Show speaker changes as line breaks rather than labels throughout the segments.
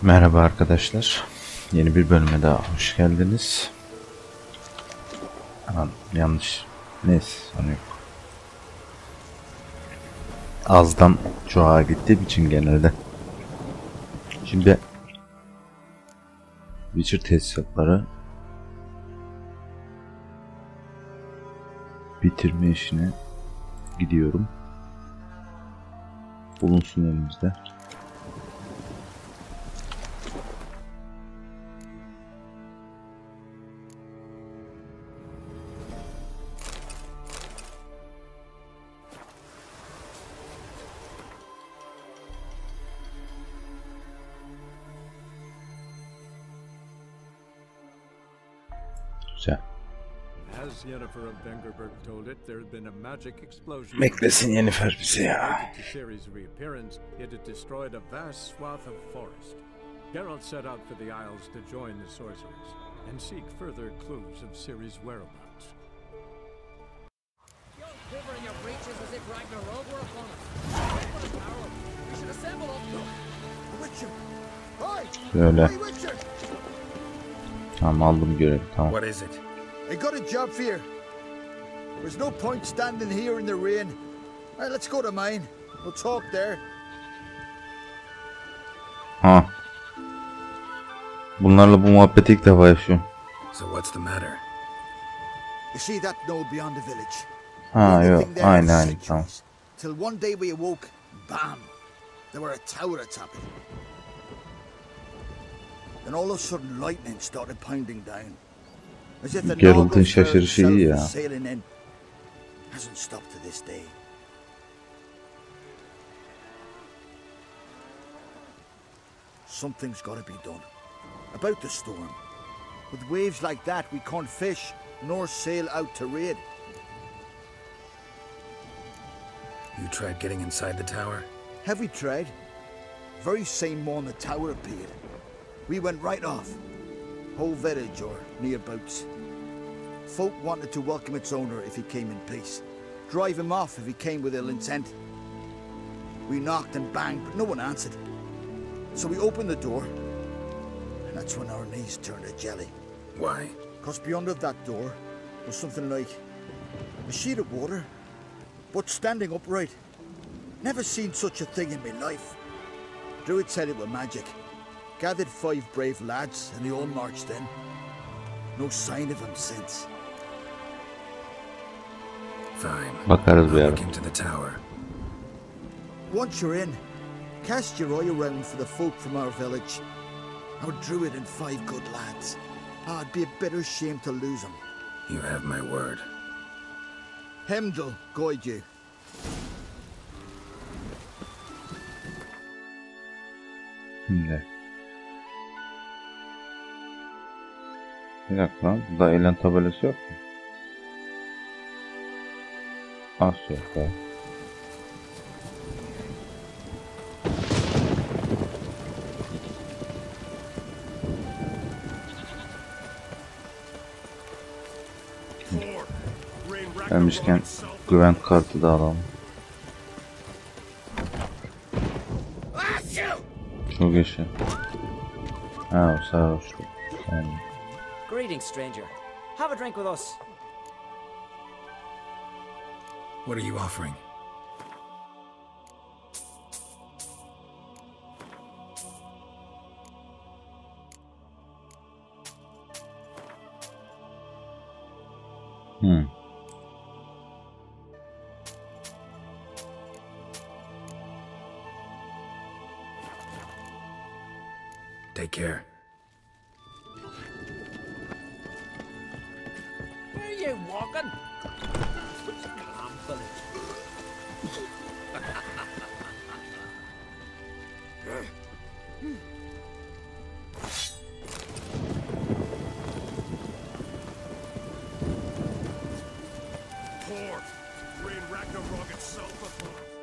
Merhaba arkadaşlar. Yeni bir bölüme daha hoş geldiniz. Aman yanlış. Neyse onu yok. Azdan çoğa gittiğim için genelde. Şimdi Witcher tesisatları bitirme işine gidiyorum. Bulunsun elimizde. Güzel.
As Yennefer of Vengerberg told it, there had been a magic explosion.
Beklesin Yennefer bizi ya.
To Ciri's reappearance, it had destroyed a vast swath of forest. Geralt set out for the Isles to join the sorcerers and seek further clues of Ciri's whereabouts.
Don't quiver in your breeches as if Ragnarok were upon us. We should assemble up.
Witcher! Hi!
Böyle.
Hey, Witcher!
Tamam aldım görevi tamam.
What is it?
I got a job for you. There's no point standing here in the rain. Right, let's go to mine. We'll talk there.
Ha. Bunlarla bu muhabbeti ilk defa yaşıyorum.
So what's the matter?
You see that knoll beyond the village?
Ha
We've been
yok
living there
aynı
for
aynı tamam.
centuries. Till one day we awoke, bam! There were a tower atop it. Then all of a sudden lightning started pounding down. As if the
Geralt'ın
Naga
şaşırışı
itself
iyi ya.
was sailing in. Hasn't stopped to this day. Something's got to be done. About the storm. With waves like that, we can't fish nor sail out to raid.
You tried getting inside the tower?
Have we tried? Very same morning the tower appeared. We went right off. Whole village or nearabouts. Folk wanted to welcome its owner if he came in peace. Drive him off if he came with ill intent. We knocked and banged, but no one answered. So we opened the door, and that's when our knees turned to jelly.
Why?
Because beyond of that door was something like a sheet of water, but standing upright. Never seen such a thing in my life. Druid said it was magic. Gathered 5 brave lads, and they all marched in. No sign of him since.
Fine.
Bakarız bir
I'll
ara.
look into the tower.
Once you're in, cast your eye around for the folk from our village. Our druid and 5 good lads. It'd be a bitter shame to lose them.
You have my word.
Heimdall guide you.
Şimdi. Bir dakika lan. Burada eylem tabelası yok mu? Az yok daha. Gelmişken güven kartı da alalım. Çok yaşa. Ha o sarhoştu. Yani.
Greetings, stranger. Have a drink with us.
What are you offering? Take care.
Where are you walking? Which damn village?
Poor Rain Ragnarok itself upon us.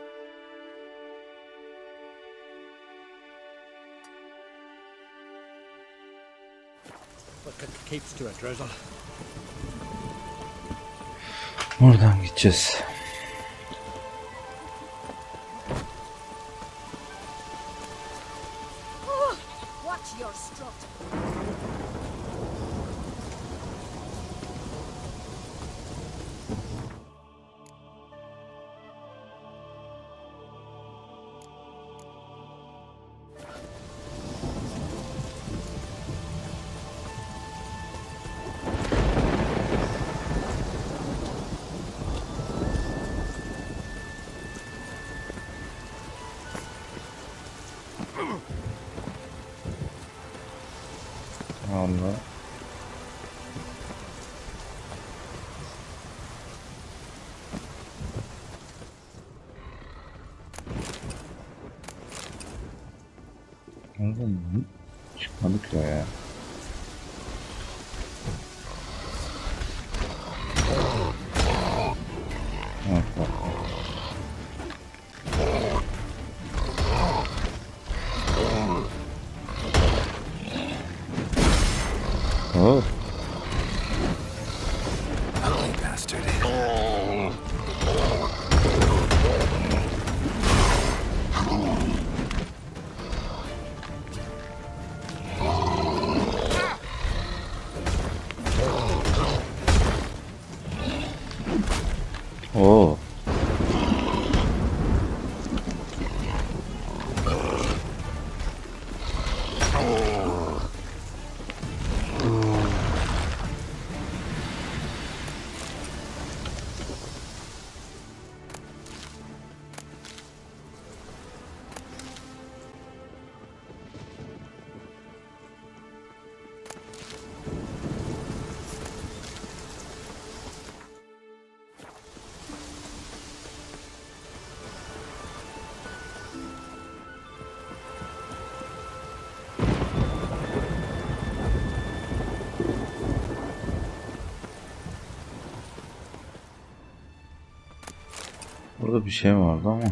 But it keeps to a drizzle.
Buradan gideceğiz.
What
Watch your strut.
Allah. Oğlum çıkmadık ya. Bak bak. Oh.
Ugly bastard.
Oh. Burada bir şey vardı ama.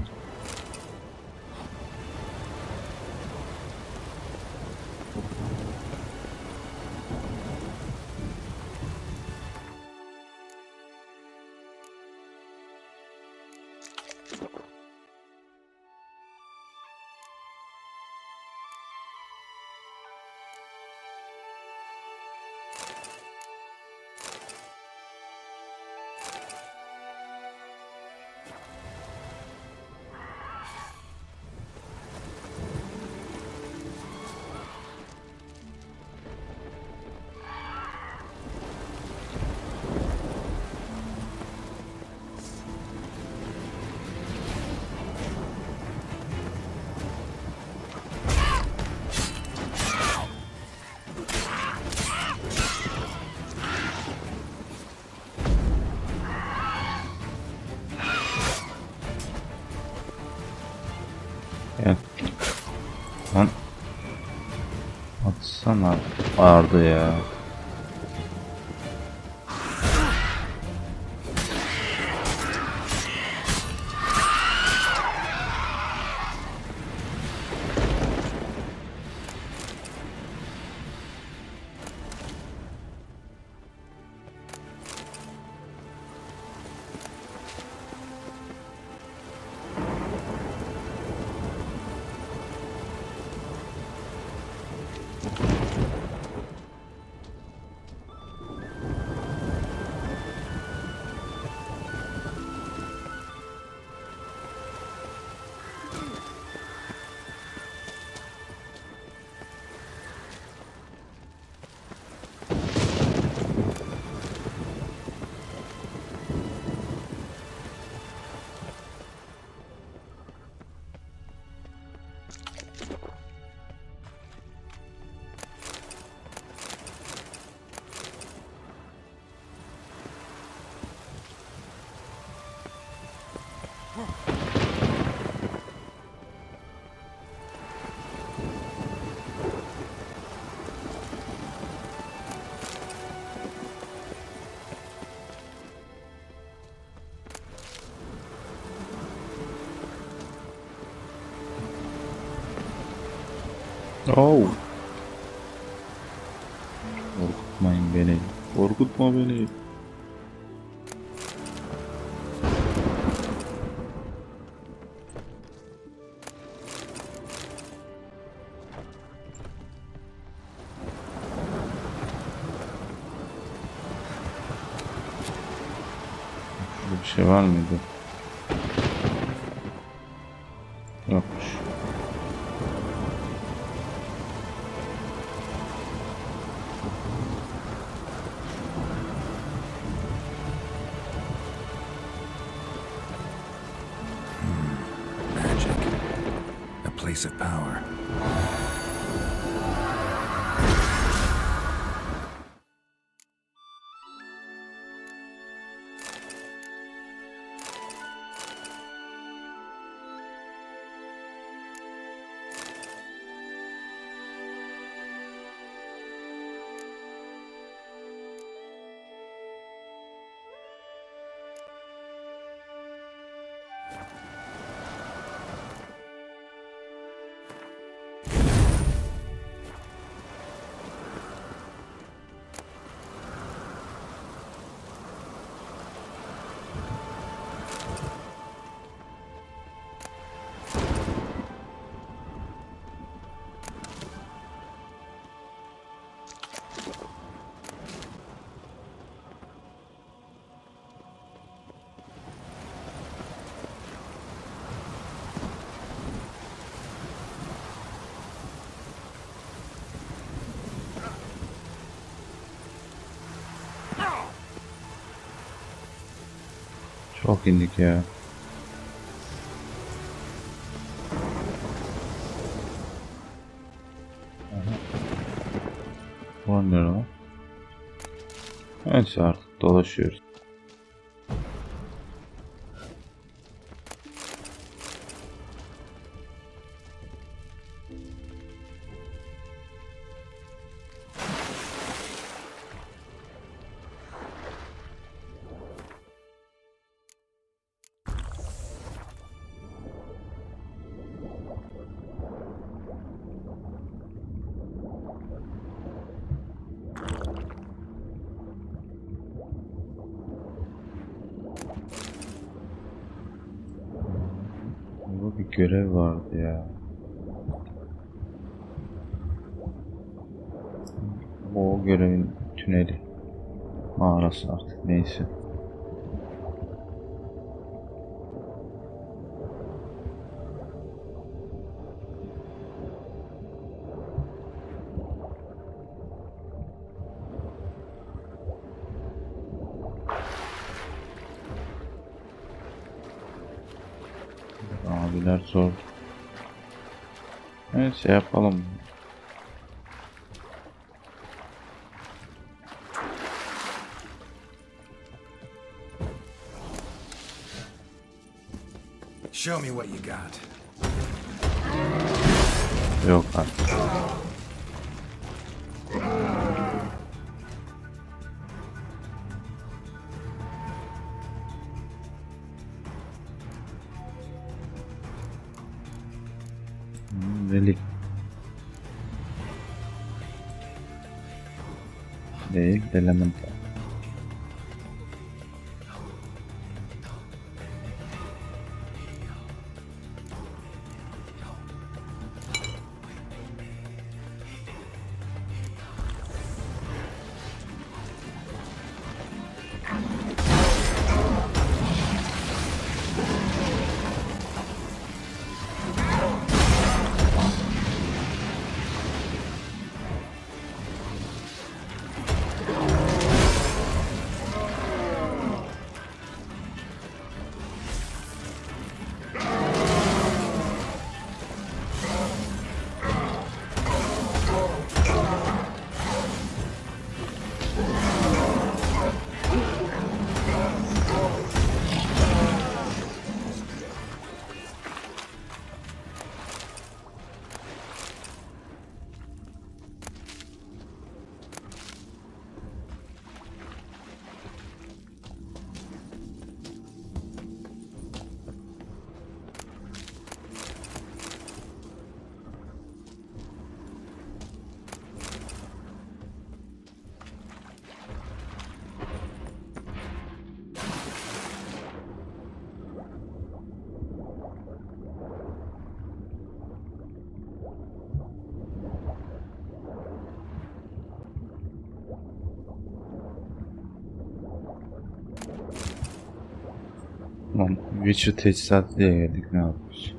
Gel. Lan. Atsana. Ağırdı ya. Oh. Korkutmayın beni. Korkutma beni. bir şey var mıydı? Yokmuş.
Magic. A place of power.
Çok indik ya. Bu ne lan? Neyse artık dolaşıyoruz. Bu bir görev vardı ya. Bu o görevin tüneli. Mağarası artık neyse. Abiler zor. Neyse yapalım.
Show me what you got.
Yok artık. Relik. Değil, elemental. Tamam. Witcher teçhizatı diye geldik. Ne yapıyoruz?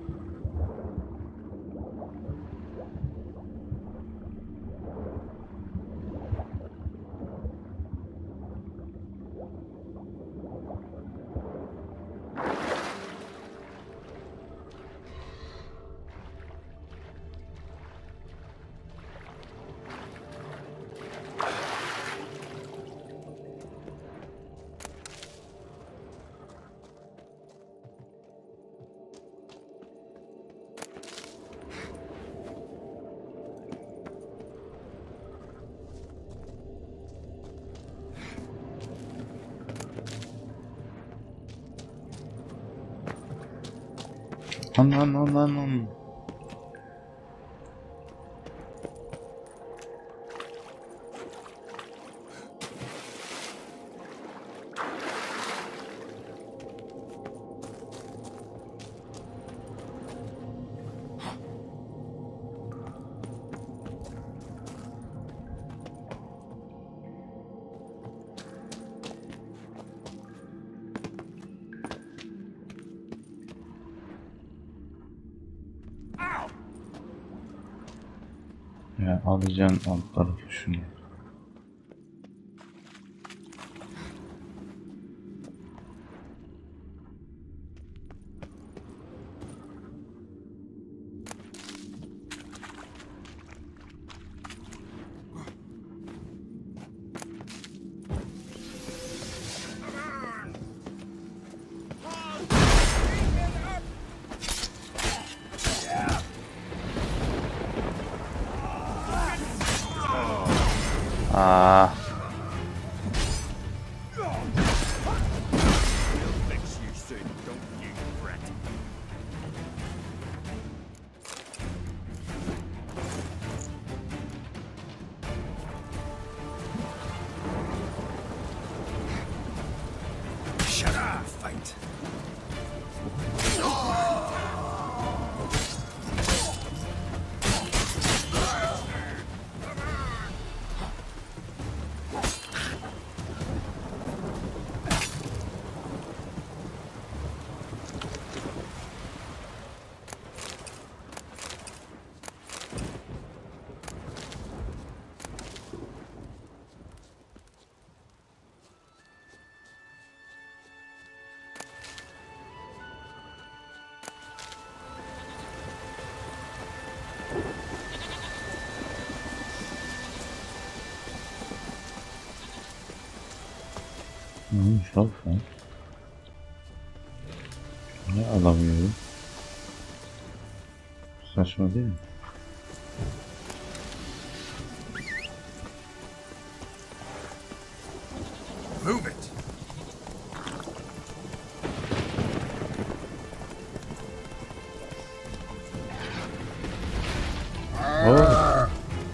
Aman. Ya alacaksın alt tarafı şunu. Ah.
Fix you soon, don't you fret.
Shut up, fight.
Neymiş lan sen? Ne alamıyorum? Saçma değil mi?
Move it.
Oh.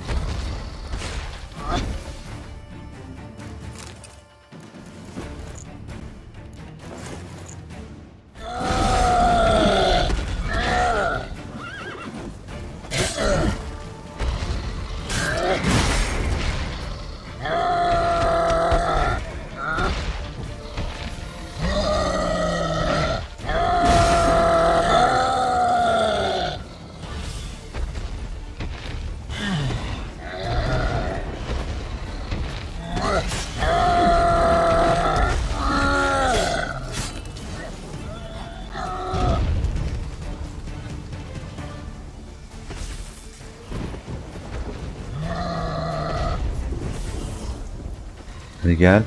Hadi gel.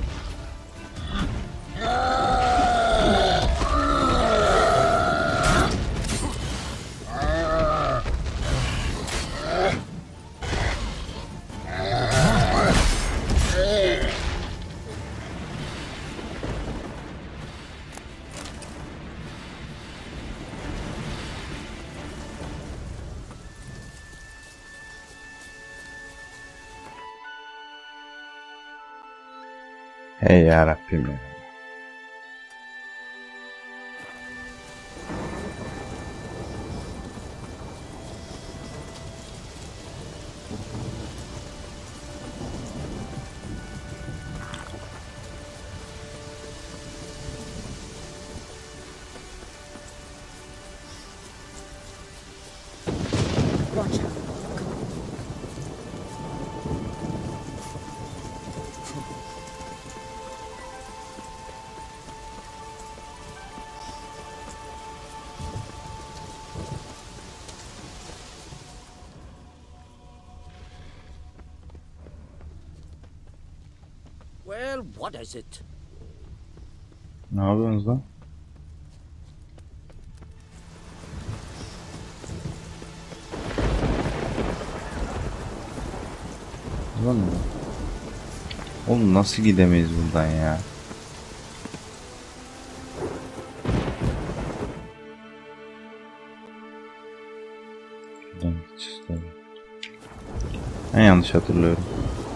Hey yarabbim ya.
Well, what is it?
Ne yapıyorsunuz lan? Lan mı? Oğlum nasıl gidemeyiz buradan ya? Şuradan gideceğiz tabii. Ben yanlış hatırlıyorum.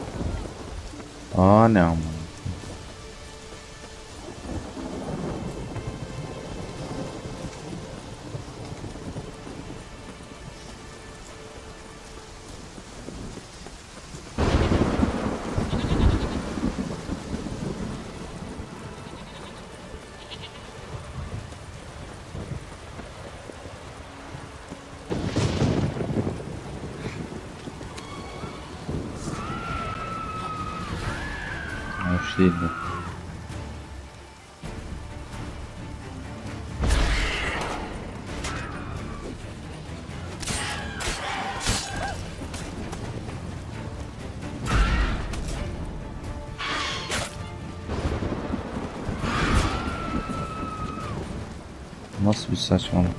Aa ne ama. Hoş değildi. Nasıl bir saçmalık?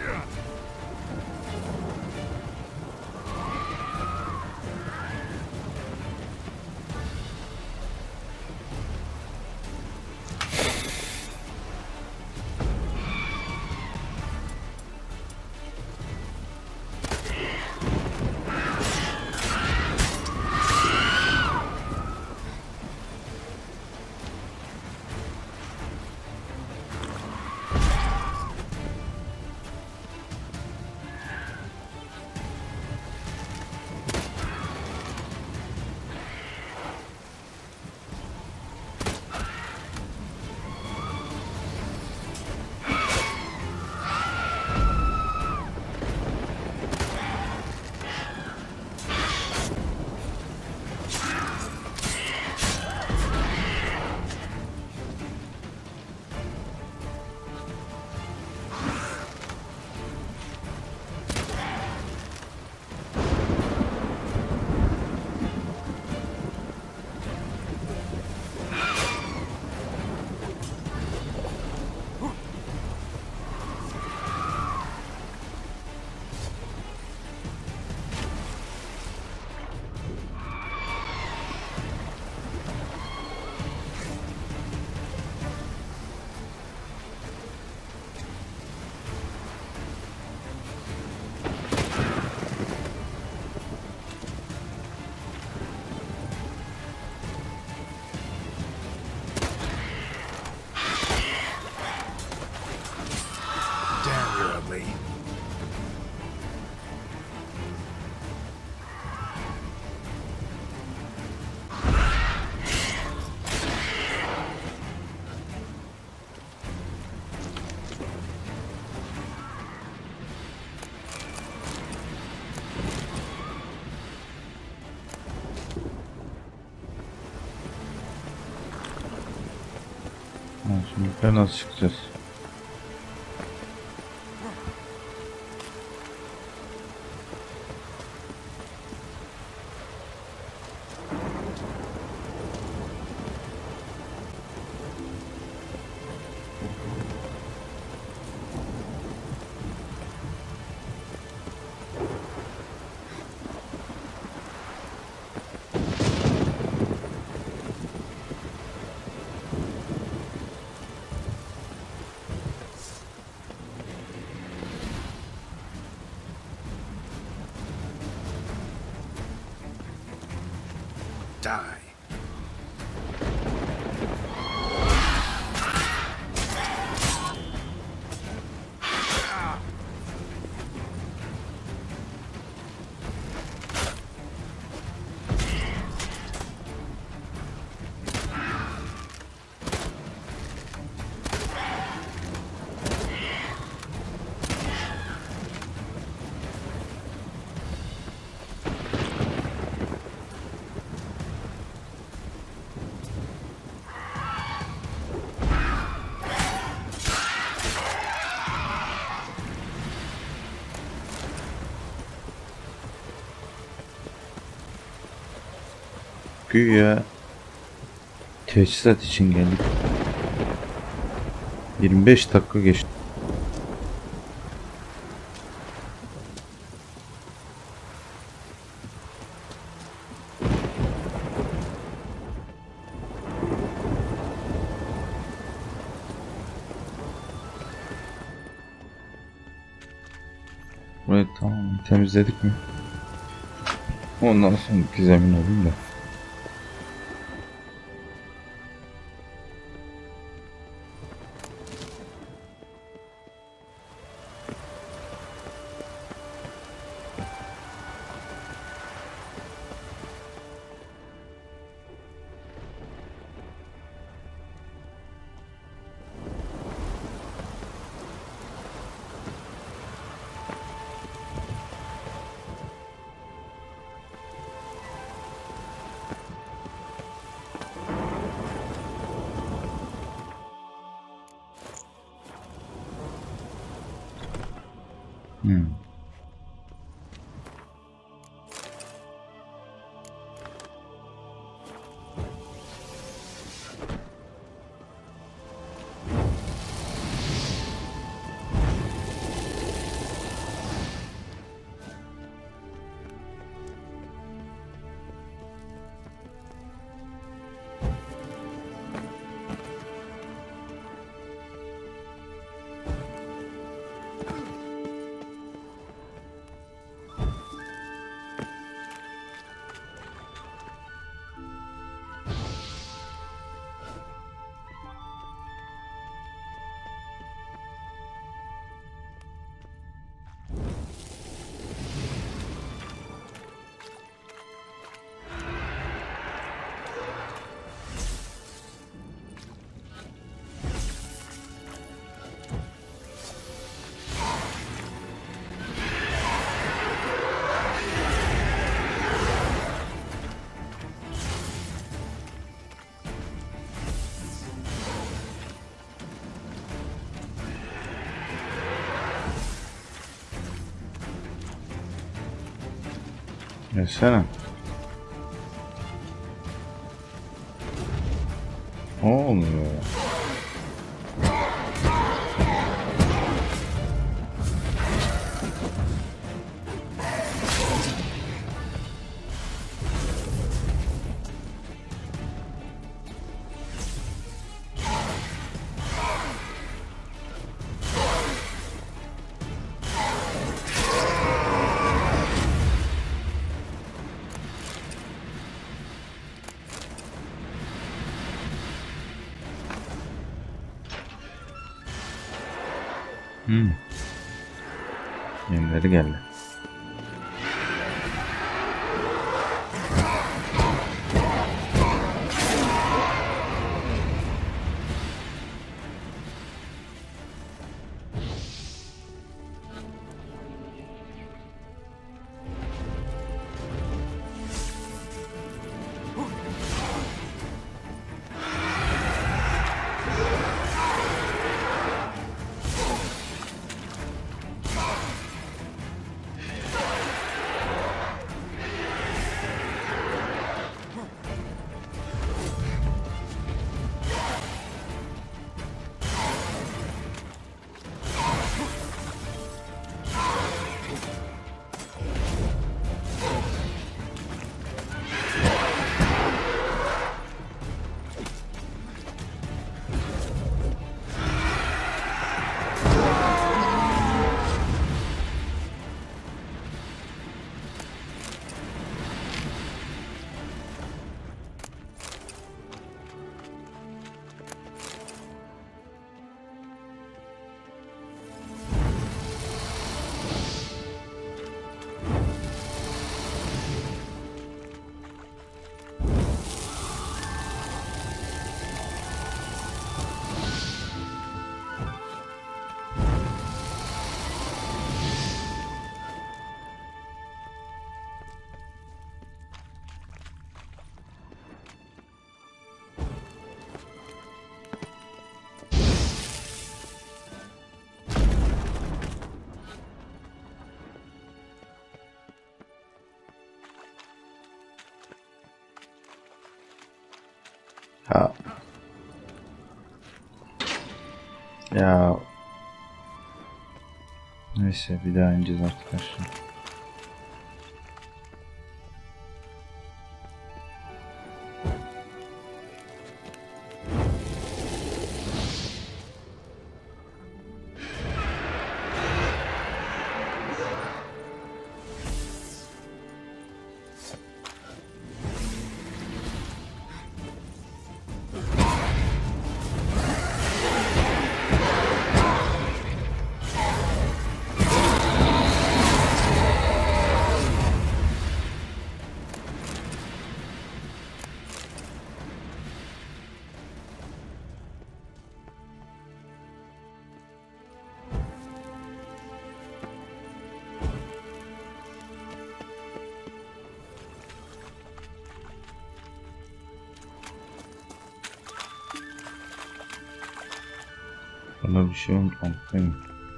Damn, you're ugly.
Ha, şimdi yukarı nasıl çıkacağız?
Die. Güya
Teçhizat için geldik. 25 dakika geçti. Burayı tamam temizledik mi? Ondan sonra emin olayım da. Mesela olmuyor. Yenileri geldi. Ha, Ya. Neyse bir daha ineceğiz arkadaşlar. Bana bir şey unutmayın.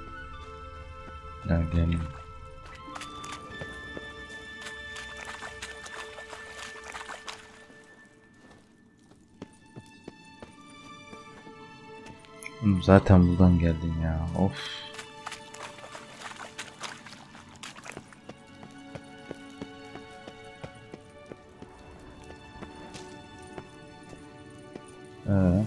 Ya gelin. Zaten buradan geldin ya. Of. Ee.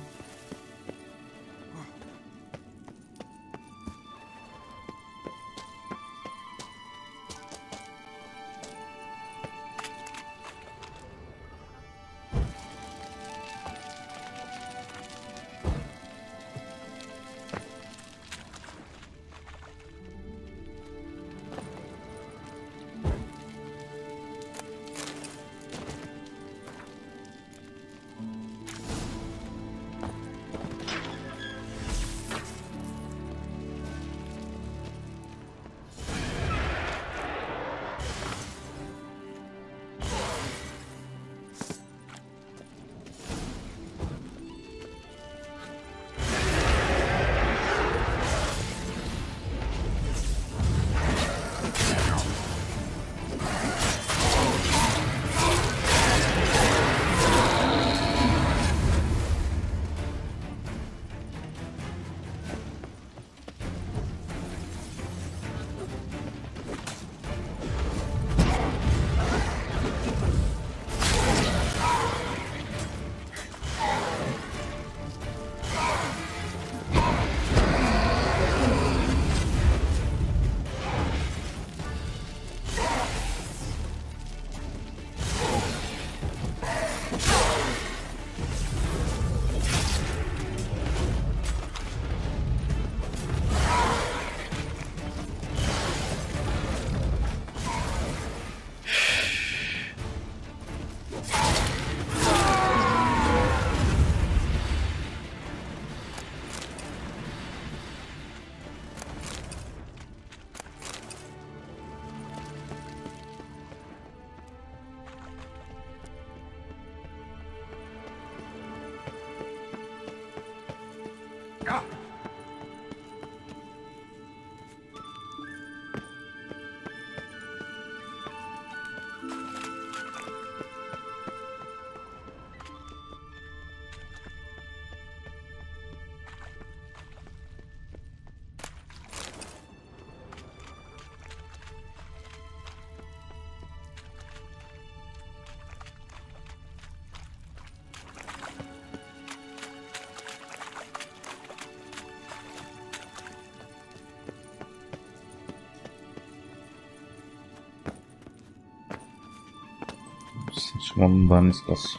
Saçmalığın bahanesi.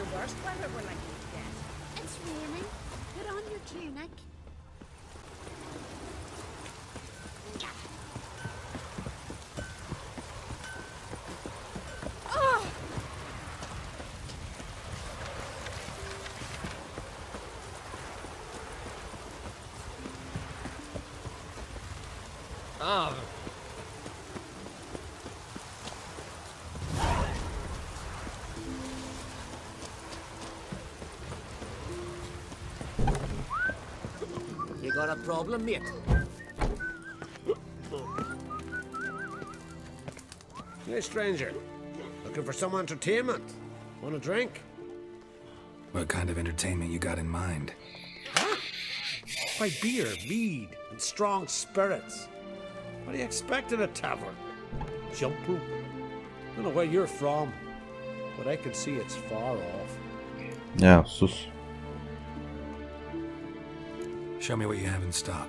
the worst weather we're likely to get.
It's raining. Put on your tunic.
Oh!
Ah.
You got a problem, mate?
Hey, stranger. Looking for some entertainment? Want a drink?
What kind of entertainment you got in mind?
By beer, mead, and strong spirits. What do you expect in a tavern? Jump rope? Don't know where you're from, but I can see it's far off.
Ya sus.
Show me what you have in stock.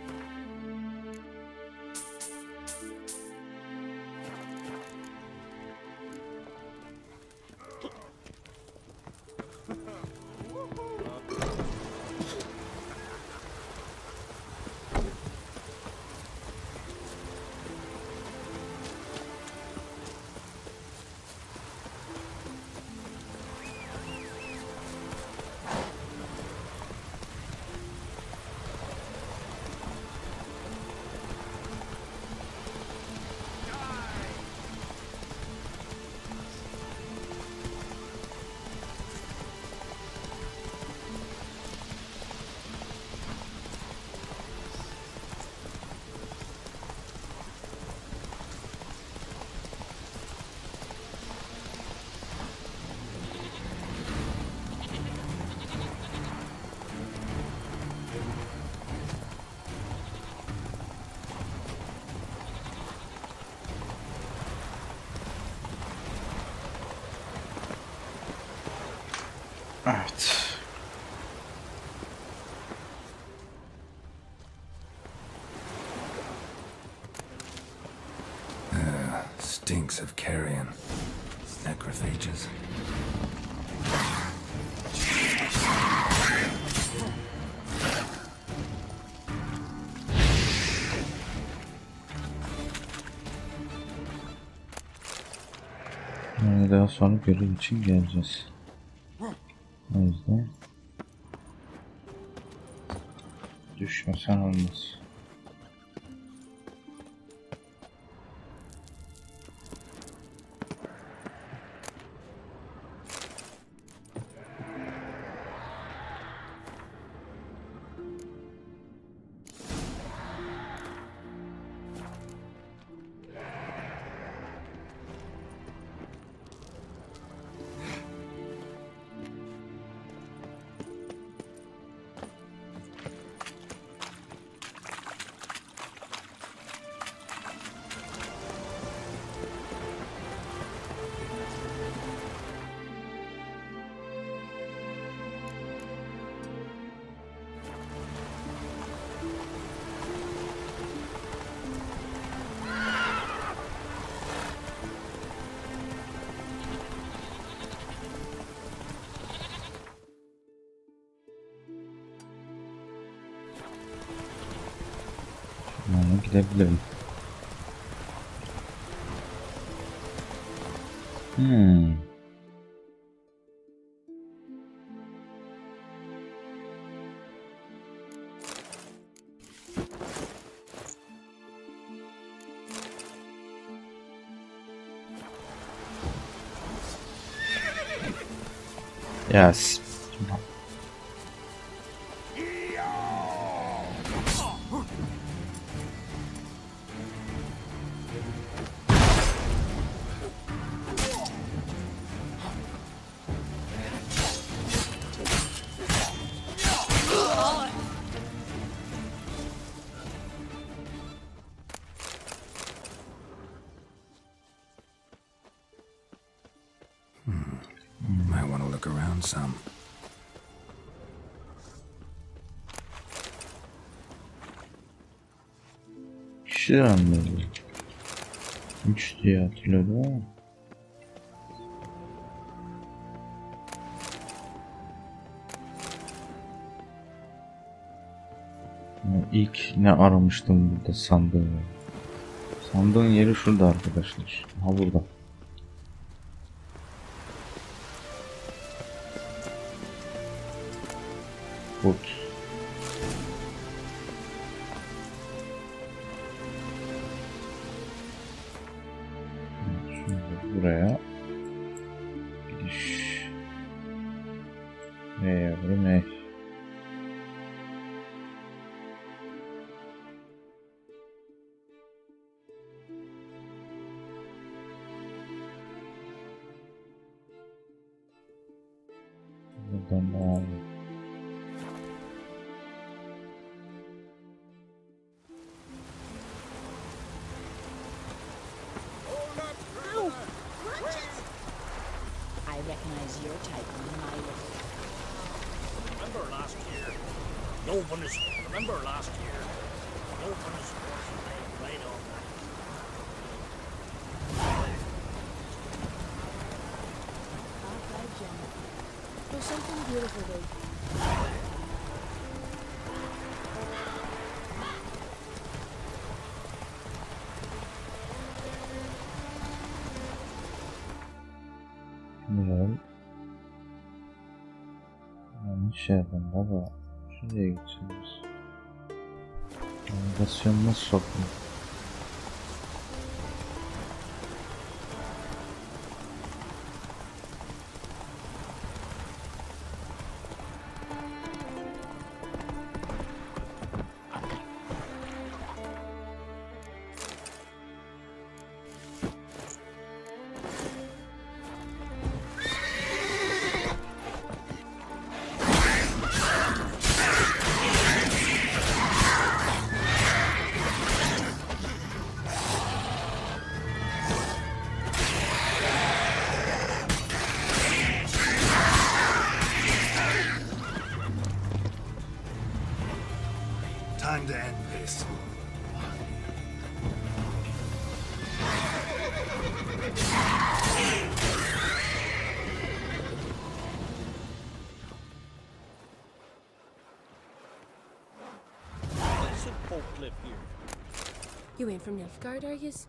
Evet.
Stinks of carrion. Necrophages.
Yani daha sonra görev için geleceğiz. O yüzden düşmesen olmaz. Yani gidebilirim. Yes.
Might want to look around some.
Kişiler anladım. 3 diye hatırladım ama. İlk ne aramıştım burada sandığı. Sandığın yeri şurada arkadaşlar. Ha burada. Kurt. Şimdi buraya gidiş. Ne yavrum ne? Buradan devam edelim.
I recognize your type from a mile away.
Remember last year? No one is. Remember last year? No one is worse than they played all night.
Alright, Gemma. There's something beautiful there.
Güzel. Yanlış yerden baba. Şuraya gideceğiz. Navigasyon nasıl soktum?
Time to end this. Some folk live here.
You ain't from Nilfgaard, are yous?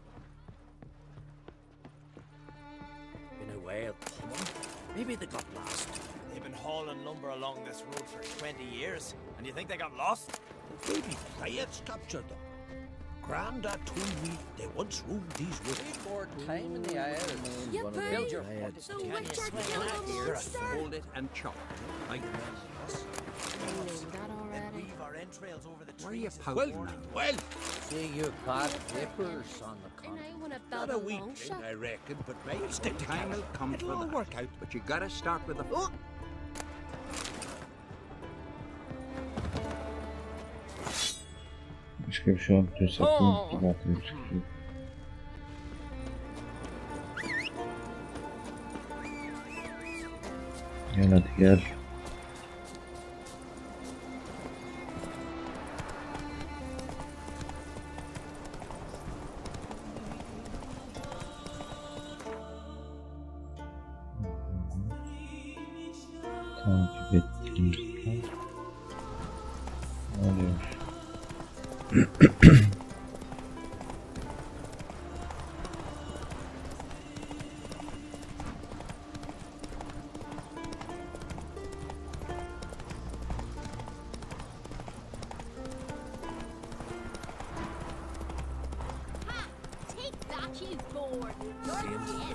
Been a whale coming. Maybe they got lost.
They've been hauling lumber along this road for 20 years, and you think they got lost?
Maybe riots captured them. Grandad told me they once roamed these woods.
Need more time in the Isles.
You
Build
burn
your
the
fort.
witch are killing the monster.
Hold it and chop. Like
I know that
Then
already.
weave our entrails over the
Why are you
trees.
pouting now?
Well,
See, you got papers on the
And
con.
I want to
not
build
a
a
week,
long shot.
I reckon, but maybe
The
stick
time will come
It'll
for
all
that.
work out.
But you gotta start with the foot.
Başka bir şey unutuyorsak zaten çıkıyor. Gel hadi gel. Takip ettiğimizde ne oluyor?
Take that, you board. You're dead.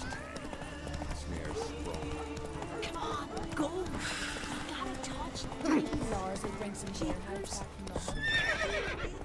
Come on, go. You gotta touch them.
Lars will bring some beer house back from the hunt.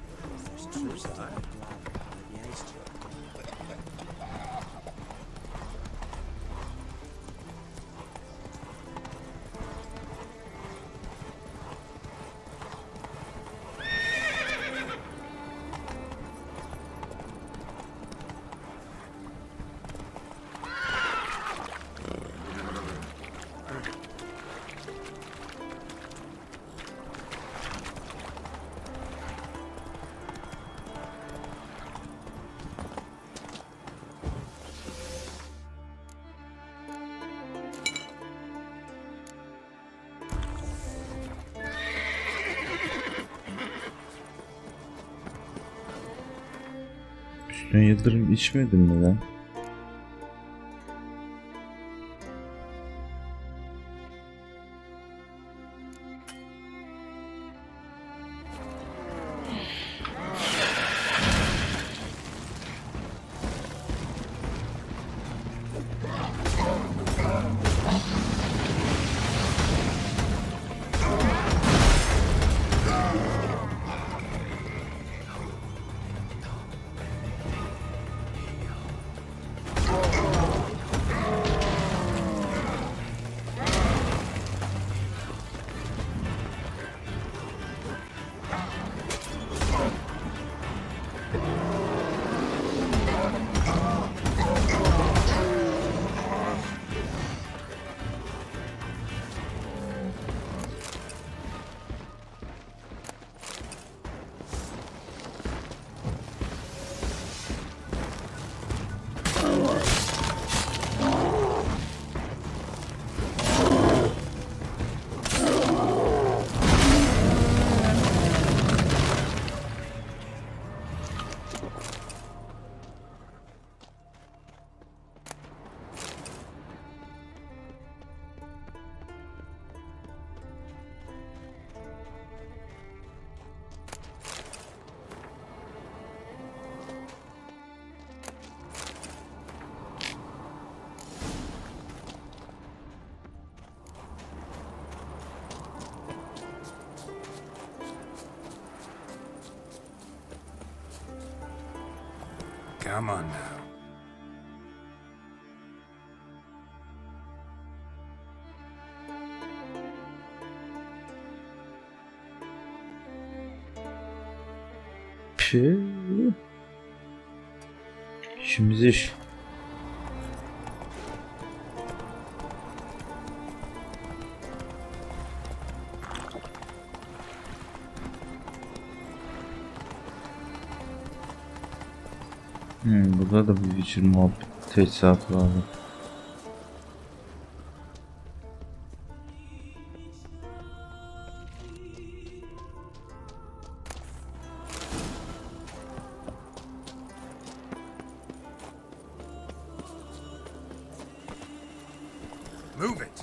Sen yıldırım içmedin mi lan?
Come on now.
İşimiz iş. Burada da bir Witcher muhabbet teçhizatı vardı.
Move it.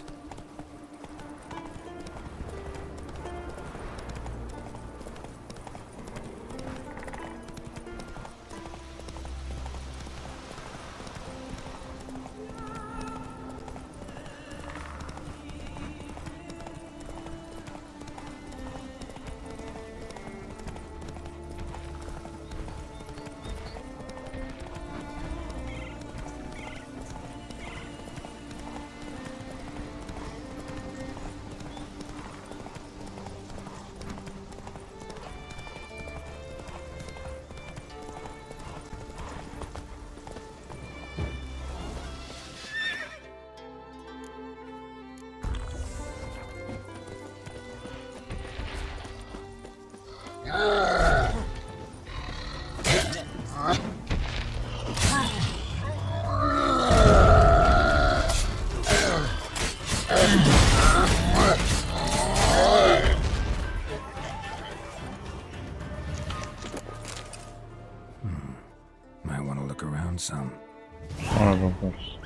Might want to look around some.
Ona bakarız.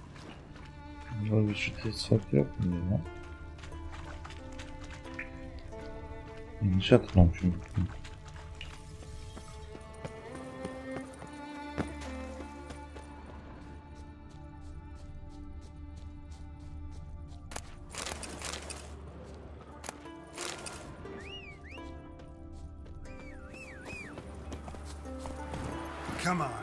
Burada bir şu teçhizat yok mu ya? Yanlış hatırlamışım.
Come on.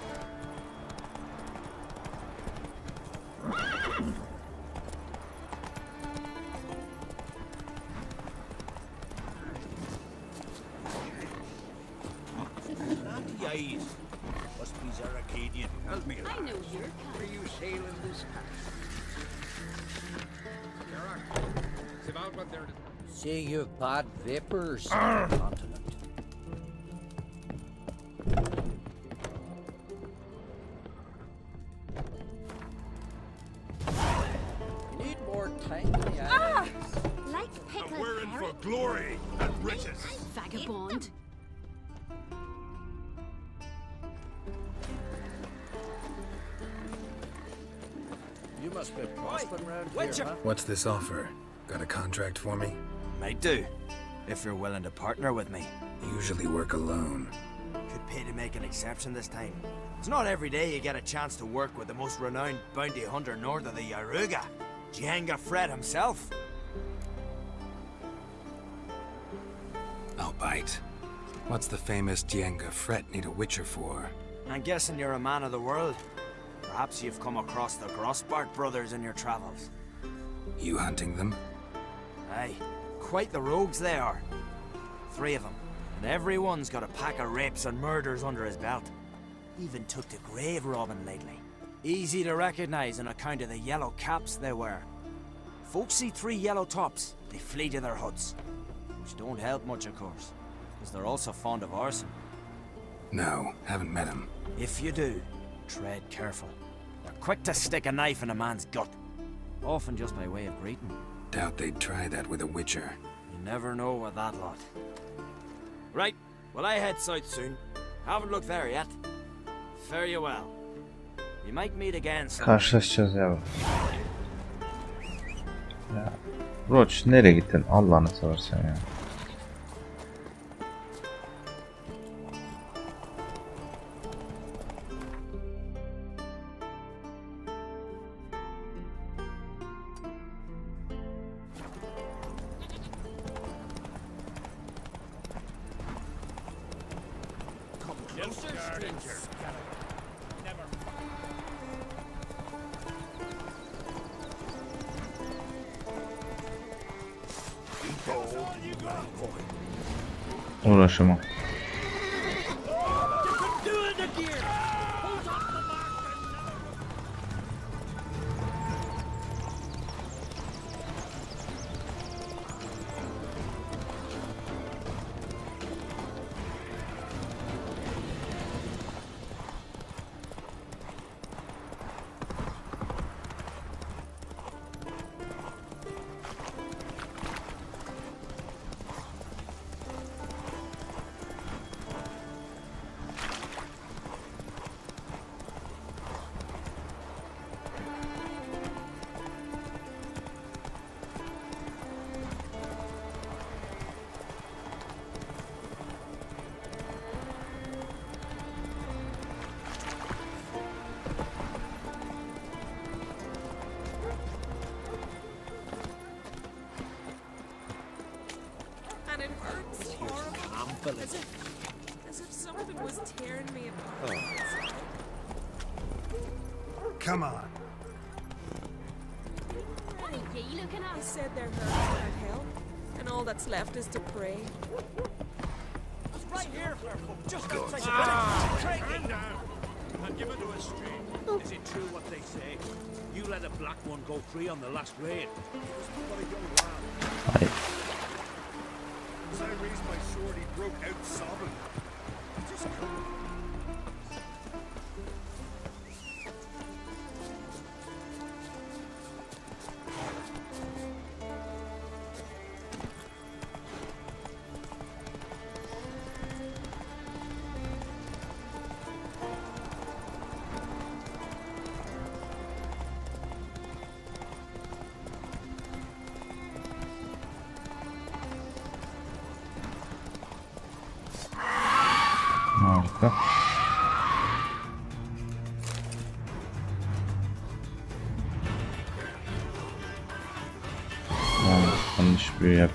Anti-eyes. Must be Zaracadian. Tell me
I know your
Where you sailing this
Say you've bad vapors on the continent. Need more time in the eye.
like pickled carrot.
glory and riches.
Vagabond.
You must be prospering around here, huh?
What's this offer? Got a contract for me?
Might do, if you're willing to partner with me.
Usually work alone.
Could pay to make an exception this time. It's not every day you get a chance to work with the most renowned bounty hunter north of the Yaruga, Jenga Fred himself.
I'll bite. What's the famous Jenga Fret need a witcher for?
I'm guessing you're a man of the world. Perhaps you've come across the Grossbart brothers in your travels.
You hunting them?
Aye, quite the rogues they are. 3 of them, and everyone's got a pack of rapes and murders under his belt. Even took to grave robbing lately. Easy to recognize on account of the yellow caps they wear. Folks see 3 yellow tops, they flee to their huts. Which don't help much, of course, because they're also fond of arson.
No, haven't met him.
If you do, tread careful. They're quick to stick a knife in a man's gut. Often just by way of greeting.
Doubt they'd try that with a witcher.
You never know with that lot. Right, well I head south soon. Haven't looked there yet. Fare you well. We might meet again soon.
Karşılaşacağız ya. Ya. Roach nereye gittin? Allah'ını seversen ya. Uğraşamam.
And it hurts horribly. As if something was tearing me apart.
Come on.
He said their hurts without help, and all that's left is to pray.
Right here, just outside the village.
Calm down and give it to us straight. Is it true what they say? You let a black one go free on the last raid.
Hayır.
As I raised my sword, he broke out sobbing. Just come.
Harika. Yanlış bir yap.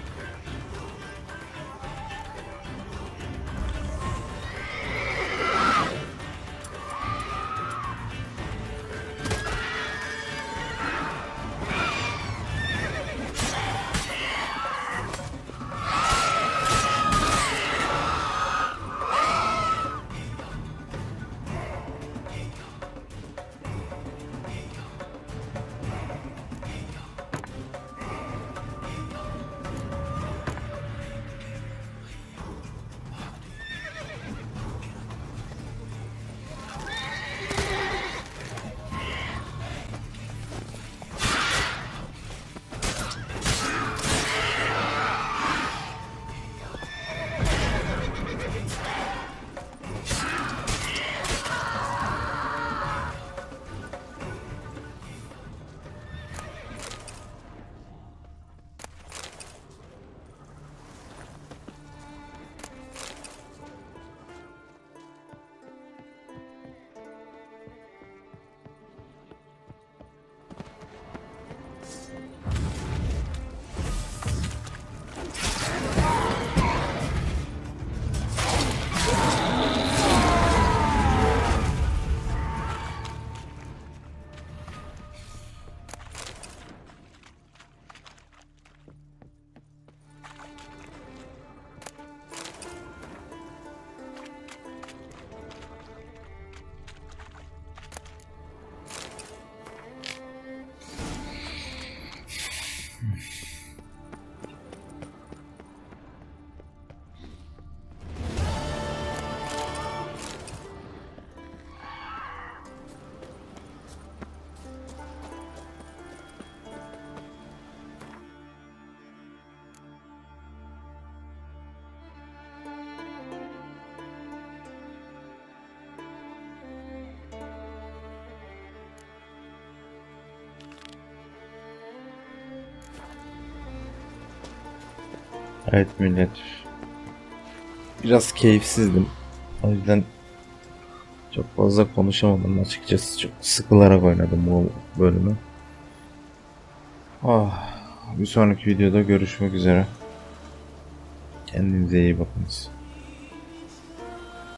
Evet millet. Biraz keyifsizdim. O yüzden çok fazla konuşamadım açıkçası. Çok sıkılarak oynadım bu bölümü. Bir sonraki videoda görüşmek üzere. Kendinize iyi bakınız.